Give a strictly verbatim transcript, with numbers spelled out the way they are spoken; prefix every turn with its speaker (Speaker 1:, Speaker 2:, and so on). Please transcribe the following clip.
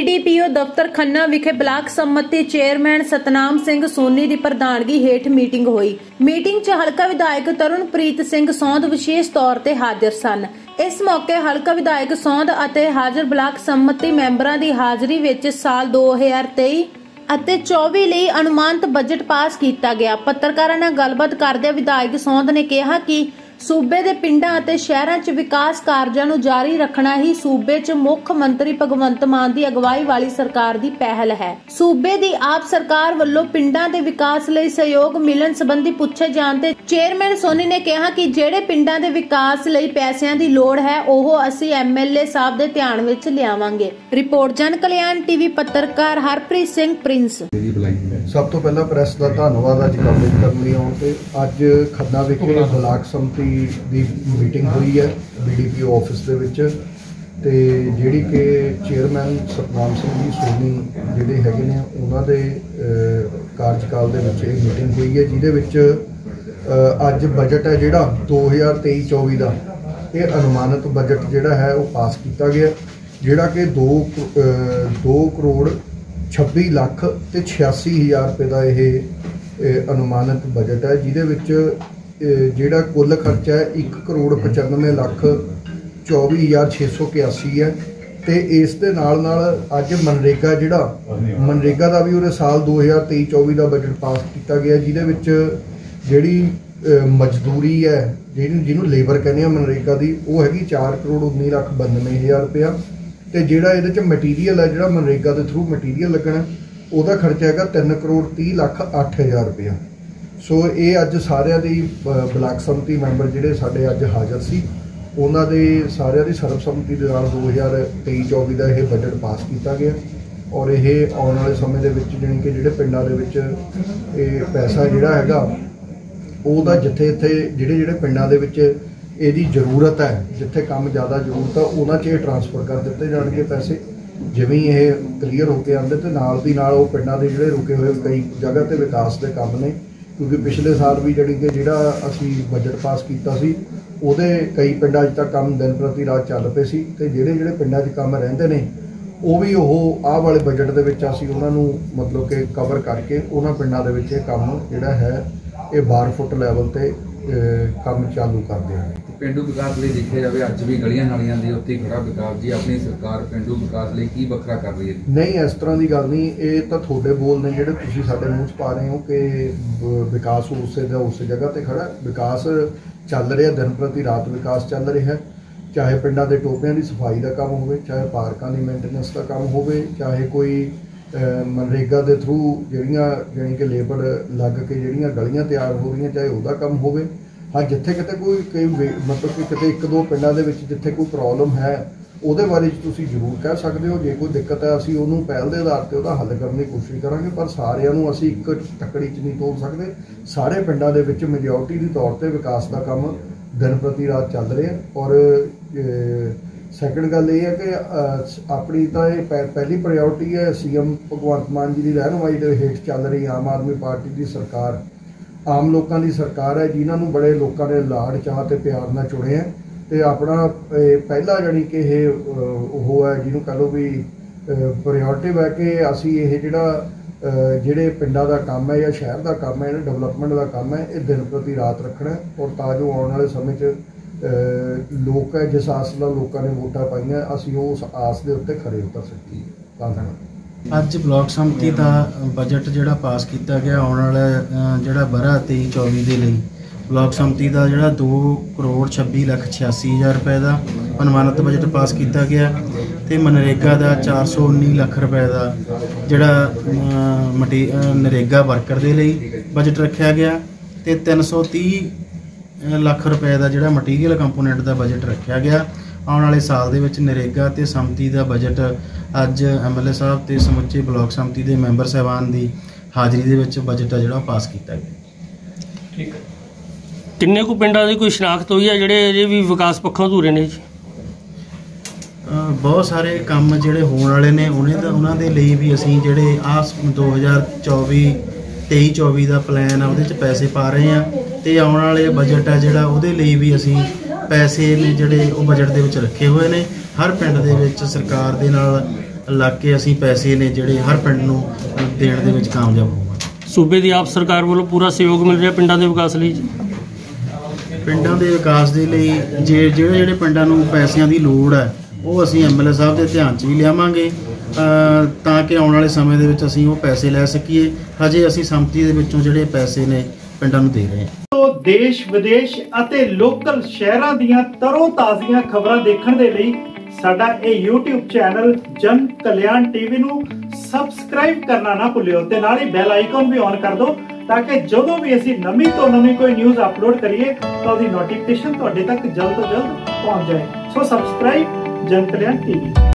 Speaker 1: BDPO दफ्तर खन्ना विखे block सम्मति चेयरमैन सतनाम सिंह सोनी की प्रधानगी हेठ मीटिंग हुई। मीटिंग च हलका विधायक तरुणप्रीत सिंह सौंध विशेष तौर ते हाजिर सन। इस मौके हलका विधायक सौंध अते हाजिर ब्लाक सम्मति मैंबरां दी हाजिरी विच साल दो हज़ार तेई ਅਤੇ चौबी ਲਈ अनुमानित बजट पास किया गया। पत्रकारां नाल गलबात करदे विधायक सौंध ने कहा कि सूबे दे पिंडां अते शहरां च विकास कार्यां नूं जारी रखना ही सूबे च मुख मंत्री भगवंत मान दी अगवाई वाली सरकार दी पहल है। सूबे दी आप सरकार वल्लों पिंडां दे विकास लई सहयोग मिलण संबंधी पुछे जाण ते चेयरमैन सोनी ने कहा कि जेड़े पिंडां दे विकास लई पैसिਆਂ ਦੀ ਲੋੜ है ਉਹ ਅਸੀਂ ਐਮਐਲਏ ਸਾਹਿਬ ਦੇ ਧਿਆਨ ਵਿੱਚ ਲਿਆਵਾਂਗੇ। ਰਿਪੋर्ट जन कल्याण टीवी पत्रकार हरप्रीत सिंह प्रिंस।
Speaker 2: सब तो पहला प्रेस का धन्यवाद अज कवरेज करने लिए आउण ते अज खन्ना विखे ब्लाक सम्मति दी मीटिंग हुई है बीडीपीओ ऑफिस दे विच ते जिहड़ी कि चेयरमैन सतनाम सिंह जी सोनी जिहड़े हैगे ने उन्हां दे कार्यकाल दे विच इह मीटिंग हुई है जिहदे विच अज बजट है जिहड़ा दो हज़ार तेई चौबी का यह अनुमानित बजट जिहड़ा है वो पास किया गया जिहड़ा कि दो दो करोड़ छब्बी लख ते छियासी हज़ार रुपये का यह अनुमानित बजट है जिहदे विच जिहड़ा कुल खर्चा है एक करोड़ पचानवे लख चौबी हज़ार छे सौ इक्यासी है। तो इस दे नाल नाल अज मनरेगा जिहड़ा मनरेगा का भी उहदे साल दो हज़ार तेई चौबी का बजट पास किया गया जिहदे विच जिहड़ी मजदूरी है जिहनूं जिहनूं लेबर कहने मनरेगा की वो हैगी चार करोड़ उन्नी लख बन्नवे हज़ार रुपया तो जिहड़ा इहदे च मटीरीअल है जिहड़ा मनरेगा के थ्रू मटीरीअल लगना उसका खर्चा हैगा तीन करोड़ तीह लख अठ हज़ार रुपया। सो ये अज सारिਆਂ ਦੀ ब्लाक सम्मति मैंबर जिहड़े साडे अज हाज़र सी उन्हां दे सारिਆਂ ਦੀ सर्बसम्मति दे नाल दो हज़ार तेई चौबी का यह बजट पास किया गया और ये आने वाले समय दे विच जानी कि जिहड़े पिंडां दे विच ये पैसा जिहड़ा हैगा ਉਹਦਾ जिथे इत्थे जिहड़े जिहड़े पिंडां दे विच ਇਹਦੀ ਜ਼ਰੂਰਤ है जिथे काम ज़्यादा जरूरत है उन्हां 'ਚ ट्रांसफर कर दिते जाणगे पैसे जिवें ही ये क्लीयर होकर आते तो नाल दी नाल वो पिंडां दे जिहड़े रुके हुए कई जगह ते विकास के काम ने क्योंकि पिछले साल भी जानी कि जिहड़ा असीं बजट पास किया सी उहदे कई पिंडां 'च तां काम दिन प्रति रात चल पे सी ते जिहड़े जिहड़े पिंडां 'च काम रहिंदे ने वो भी ओह आह वाले बजट दे विच असीं उहनां नूं मतलब कि कवर करके उहनां पिंडां दे विच काम जिहड़ा है ये बारह फुट लैवल ते काम चालू करते हैं।
Speaker 3: पेंडू विकास लिए देखा जाए अज भी गलियां नालियां दे उत्ते खड़ा विकास जी अपनी सरकार पेंडू विकास लिए की वखरा कर रही है?
Speaker 2: नहीं इस तरह की गल नहीं, ये तो थोड़े बोल ने जिहड़े तुसीं साडे मूँह च पा रहे हो कि विकास उस उस जगह ते खड़ा विकास चल रहा दिन प्रति रात विकास चल रहा है चाहे पिंडां दे टोपियां की सफाई का काम हो चाहे पार्कां की मेनटेनेंस का काम हो चाहे कोई मनरेगा के थ्रू जिहड़ियां जानी कि लेबर लग के जिहड़ियां गलियां तैयार हो रही चाहे वह काम हो हाँ जिथे किते कोई कई मतलब कि किते एक दो पिंडां दे विच जिथे कोई प्रॉब्लम है उहदे बारे तुसीं जरूर कह सकते हो जे कोई दिक्कत है असीं उहनूं पहल दे आधार ते उहदा हल करने की कोशिश करांगे पर सारिਆਂ ਨੂੰ असीं एक टक्कड़ी च नहीं तोड़ सकते। सारे पिंडां दे विच मेजोरिटी के तौर पर विकास का काम दिन प्रति रात चल रहा है और सैकेंड गल ये है कि अपनी तो पहली प्रायोरिटी है सी एम भगवंत मान जी की रहनुमाई के हेठ चल रही आम आदमी पार्टी की सरकार आम लोगों की सरकार है जिन्होंने बड़े लोगों ने लाड़ चाह ते प्यार नाल चुने है तो अपना पहला जानी कि वो है जिन्होंने कह लो भी प्रायोरिटी है कि असी ये जिहड़ा जिहड़े पिंडां दा काम है या शहर का काम है डेवलपमेंट का काम है ये दिन प्रति रात रखना और ताजो आने वाले समय च लोग है जिस आस नाल लोगों ने वोटां पाईयां असीं उस आस दे उत्ते खरे उतर सकीए। धन्यवाद।
Speaker 4: अज ब्लॉक सम्मति का बजट जिहड़ा पास किया गया आने वाला जिहड़ा बरा तेई चौबी के लिए ब्लॉक सम्मति का जिहड़ा दो करोड़ छब्बी लख छियासी हज़ार रुपए का अनुमानित बजट पास किया गया तो मनरेगा का चार सौ उन्नी लख रुपए का जिहड़ा मटी नरेगा वर्कर के लिए बजट रखा गया तो तीन सौ तीह लख रुपए का जिहड़ा मटीरीअल कंपोनेंट का बजट रखा गया। आने वाले साल दे विच नरेगा ते सम्मति का बजट अज एम एल ए साहब ते समुचे ब्लॉक सम्मति के मैंबर साहबान की हाज़री दे विच बजट है जिहड़ा पास किया गया।
Speaker 5: ठीक है किन्ने कु पिंडां दी कोई शनाख्त हुई है जिहड़े अजे भी विकास पक्षों अधूरे ने जी?
Speaker 4: बहुत सारे काम जिहड़े होने वाले ने उन्हें उन्हां दे लई भी असीं जिहड़े आ दो हज़ार चौबी तेई चौबी का प्लैन है वो पैसे पा रहे हैं तो आने वाले बजट है जोड़ा वो भी असी पैसे ने जोड़े वो बजट के रखे हुए हैं। हर पिंड दे विच सरकार दे नाल ਲੱਗ ਕੇ ਅਸੀਂ ਪੈਸੇ ਨੇ ਜਿਹੜੇ ਹਰ ਪਿੰਡ ਨੂੰ ਦੇਣ ਦੇ ਵਿੱਚ ਕਾਮਯਾਬ ਹੋਵਾਂਗੇ।
Speaker 5: ਸੂਬੇ ਦੀ ਆਪ ਸਰਕਾਰ ਵੱਲੋਂ ਪੂਰਾ ਸਹਿਯੋਗ ਮਿਲ ਰਿਹਾ ਪਿੰਡਾਂ ਦੇ ਵਿਕਾਸ ਲਈ ਜੀ?
Speaker 4: ਪਿੰਡਾਂ ਦੇ ਵਿਕਾਸ ਦੇ ਲਈ ਜੇ ਜਿਹੜੇ ਜਿਹੜੇ ਪਿੰਡਾਂ ਨੂੰ ਪੈਸਿਆਂ ਦੀ ਲੋੜ ਹੈ ਉਹ ਅਸੀਂ ਐਮ ਐਲ ਏ ਸਾਹਿਬ ਦੇ ਧਿਆਨ 'ਚ ਵੀ ਲਿਆਵਾਂਗੇ ਅ, ਤਾਂ ਕਿ ਆਉਣ ਵਾਲੇ ਸਮੇਂ ਦੇ ਵਿੱਚ ਅਸੀਂ ਉਹ ਪੈਸੇ ਲੈ ਸਕੀਏ। ਹਜੇ ਅਸੀਂ ਸੰਮਤੀ ਦੇ ਵਿੱਚੋਂ ਜਿਹੜੇ ਪੈਸੇ ਨੇ ਪਿੰਡਾਂ ਨੂੰ ਦੇ ਰਹੇ ਹਾਂ।
Speaker 6: ਤੋਂ ਦੇਸ਼ ਵਿਦੇਸ਼ ਅਤੇ ਲੋਕਲ ਸ਼ਹਿਰਾਂ ਦੀਆਂ ਤਰੋ ਤਾਜ਼ੀਆਂ ਖਬਰਾਂ ਦੇਖਣ ਦੇ ਲਈ ਸਾਡਾ ਇਹ YouTube ਚੈਨਲ ਜਨ ਕਲਿਆਣ ਟੀਵੀ ਨੂੰ ਸਬਸਕ੍ਰਾਈਬ ਕਰਨਾ ਨਾ ਭੁੱਲਿਓ ਤੇ ਨਾਲ ਹੀ ਬੈਲ ਆਈਕਨ ਵੀ ਔਨ ਕਰ ਦਿਓ ਤਾਂ ਕਿ ਜਦੋਂ ਵੀ ਅਸੀਂ ਨਵੀਂ ਤੋਂ ਨਵੀਂ ਕੋਈ ਨਿਊਜ਼ ਅਪਲੋਡ ਕਰੀਏ ਤਾਂ ਉਹਦੀ ਨੋਟੀਫਿਕੇਸ਼ਨ ਤੁਹਾਡੇ ਤੱਕ ਜਲਦ ਤੋਂ ਜਲਦ ਪਹੁੰਚ ਜਾਏ। ਸੋ ਸਬਸਕ੍ਰਾਈਬ ਜਨ ਕਲਿਆਣ ਟੀਵੀ।